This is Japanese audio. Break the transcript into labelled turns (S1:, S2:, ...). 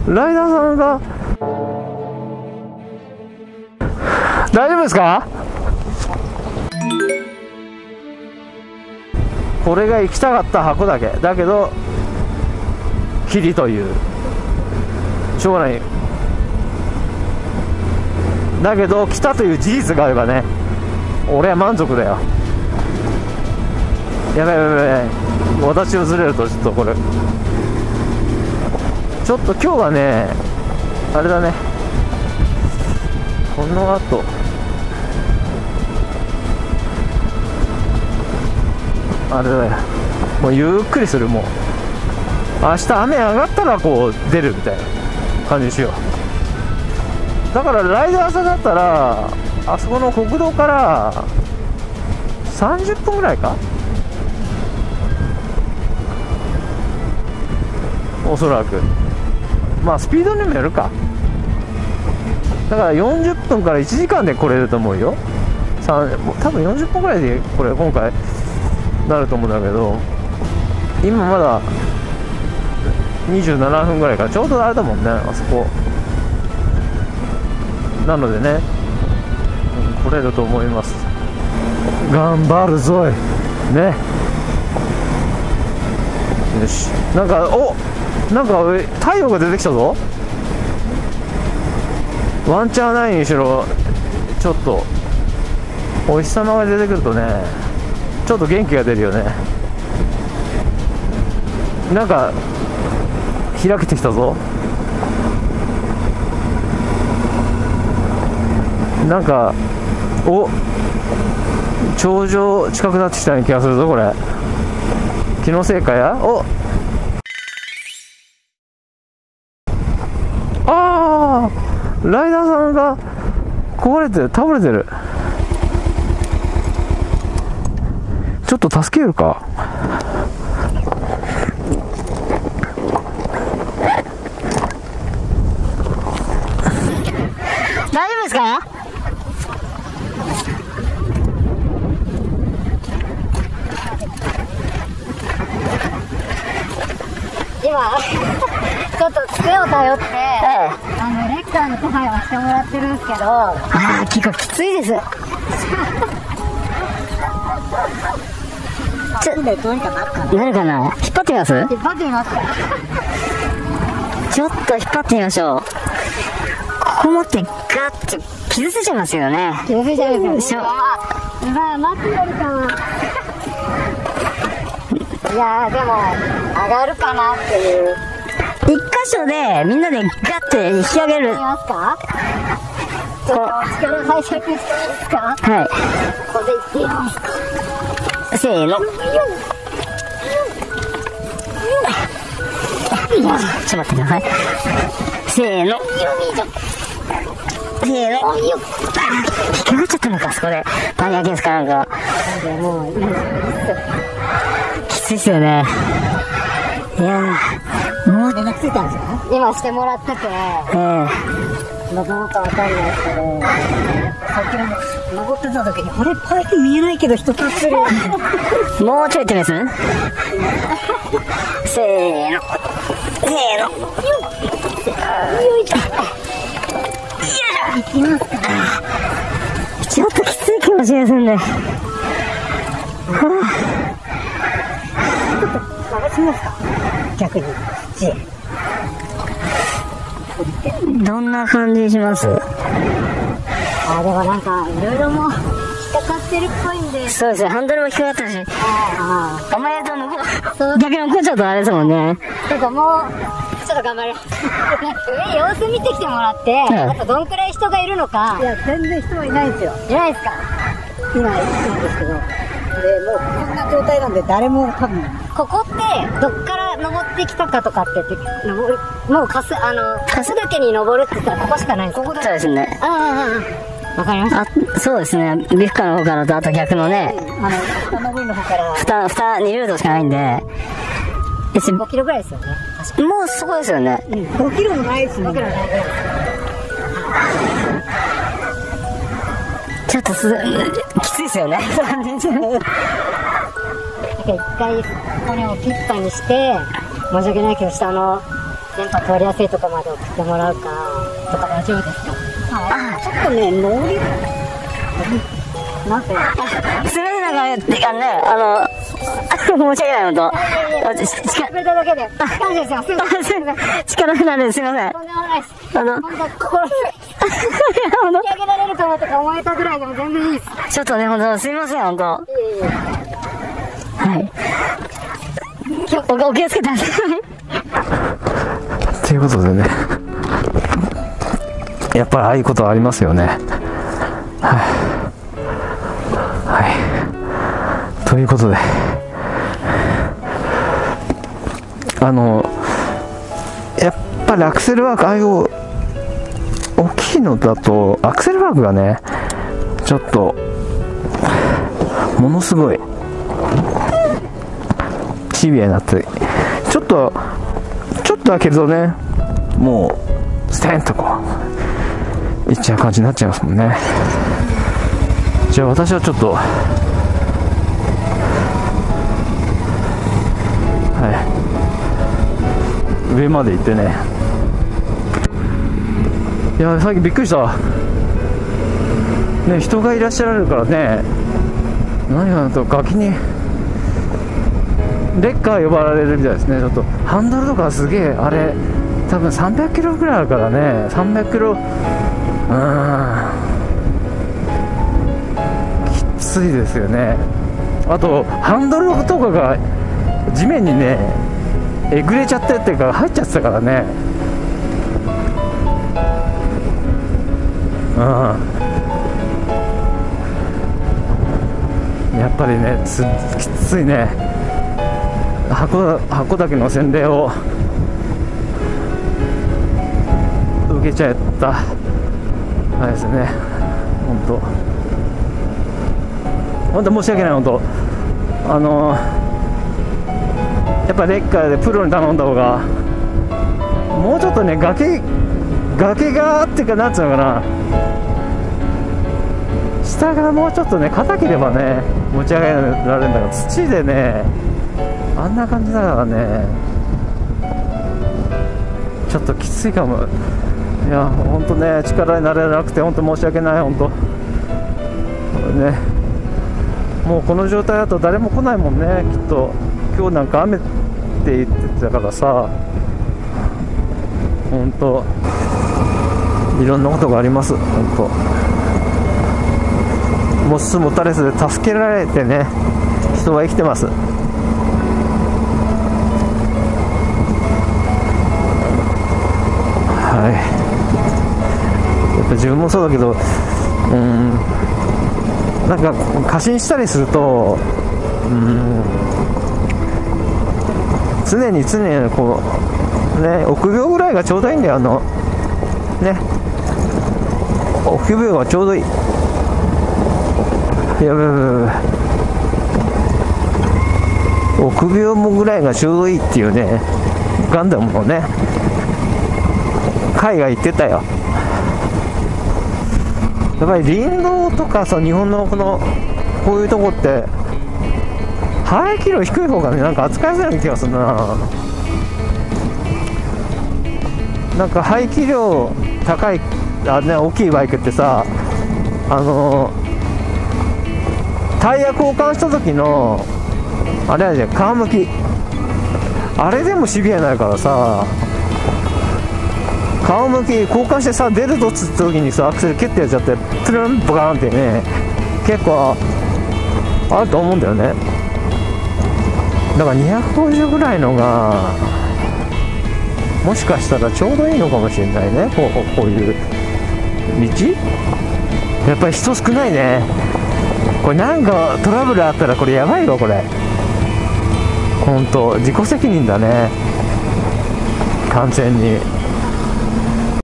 S1: ライダーさんが大丈夫ですか？これが行きたかった函館だけど霧というしょうがないだけど来たという事実があればね、俺は満足だよ。やばいやばいやばい、私をずれるとちょっとこれちょっと今日はねあれだね、この後あれだよ、もうゆっくりする。もう明日雨上がったらこう出るみたいな感じにしよう。だからライダーさんだったらあそこの国道から30分ぐらいか、おそらく。まあスピードにもよるか。だから40分から1時間で来れると思うよ。多分40分ぐらいでこれ今回なると思うんだけど、今まだ27分ぐらいからちょうどあれだもんね、あそこなのでね、来れると思います。頑張るぞいね。よし、なんか太陽が出てきたぞ。ワンチャンないにしろちょっとお日様が出てくるとね、ちょっと元気が出るよね。なんか開けてきたぞ。なんか頂上近くなってきたような気がするぞこれ。気のせいかや。ライダーさんが壊れてる、倒れてる。ちょっと助けるか。
S2: 大丈夫ですか？今ちょっと机を頼って、レッカーの手配をしてもらってるんですけど、結構きついです。どうにかなるかな。引っ張ってみます？引っ張ってみます。ちょっと引っ張ってみましょう。ここ持ってガッと傷ついちゃいますよね。傷ついちゃいますよね。待ってよりかは。いやーでも上がるかなっていう。一箇所でみんなでガッて引き上げる。見ますか？ちょっと力拝借していいですか？はい。ここで行ってみますか。せーの。ちょっと待ってください。せーの。せーの。引っかかっちゃったのか、そこで。パニアケースかなんか。もう、きついっすよね。いやー、もう連絡ついたんですか？今してもらってて。どうかわかんないですけど、さっきの登ってた時に、あれパイプ見えないけど人とする。もうちょい行ってみます？せーの。せーの。よいしょ。行きますか。ちょっときつい気持ちがするんで。ちょっと探しますか？逆に。どんな感じします？でもなんかいろいろもう引っかかってるっぽいんで。そうですね、ハンドルも引っかかったし。あんまりやると向こう逆に向こうちょっとあれですもんね。なんかもうちょっと頑張れ。上様子見てきてもらって、あとどんくらい人がいるのか。いや全然人はいないんですよ。いないですか？今行ってるんですけど。でもうこんな状態なんで誰も多分。ここってどっから登ってきたかとかってもう春日に登るって言ったらここしかないんですか？ここそうですね。わかりました。そうですね。ビフカの方からとあと逆のね、二登りの方から2ルートしかないんで。5キロぐらいですよね。もうそこですよね。5キロもないですね。5キロないぐらい。ちょっときついですよね。一回ここにをピッパにして、申し訳ないけど下の電波通りやすいとこまで送ってもらうかとか大丈夫ですか？ちょっとね、乗りなんてすみません、なんかね、申し訳ないのと力だけで力になるんです、すみません。とんでもないです。本当心引き上げられるかもとか思えたぐらいでも全然いいです。ちょっとね、本当すみません、本当。はい。お気をつけてください。
S1: ということでね、やっぱりああいうことはありますよね。はい。ということで、やっぱりアクセルワーク、ああいう大きいのだとアクセルワークがね、ちょっとものすごいシビアになって、ちょっと開けるとね、もうステンとこういっちゃう感じになっちゃいますもんね。じゃあ私はちょっと上まで行ってね、いやさっきびっくりしたね、人がいらっしゃるからね、何かとガキにレッカー呼ばれるみたいですね。ちょっとハンドルとかすげえ、あれ多分300キロぐらいあるからね、300キロ、きついですよね。あとハンドルとかが地面にねえぐれちゃってっていうか入っちゃってたからね。やっぱりねきついね。函館の洗礼を受けちゃったあれですね。本当申し訳ない。本当やっぱレッカーでプロに頼んだ方がもうちょっとね、崖がっていうか、なんつうのかな、下がもうちょっとね硬ければね持ち上げられるんだけど、土でねあんな感じだからね、ちょっときついかも。いや本当ね、力になれなくて本当申し訳ない。本当ね、もうこの状態だと誰も来ないもんね、きっと。今日なんか雨って言ってたからさ、本当いろんなことがあります。本当モスモタレスで助けられてね、人は生きてます。はい、やっぱ自分もそうだけど、なんか過信したりすると、常にこうね、臆病ぐらいがちょうどいいんだよ。ね、臆病がちょうどいい。いや、臆病もぐらいがちょうどいいっていうね、ガンダムもね海外行ってたよ。やっぱり林道とかさ、日本のこういうとこって排気量低い方がね、なんか扱いづらい気がするな。なんか排気量高い大きいバイクってさ、タイヤ交換した時のあれあるじゃん、皮むき、あれでもシビアになるからさ、皮むき交換してさ、出るぞっつった時にさ、アクセル蹴ってやっちゃってプルンボカーンってね、結構あると思うんだよね。だから250ぐらいのがもしかしたらちょうどいいのかもしれないね。こういう道やっぱり人少ないね。これなんかトラブルあったらこれやばいわ。これ本当自己責任だね、完全に。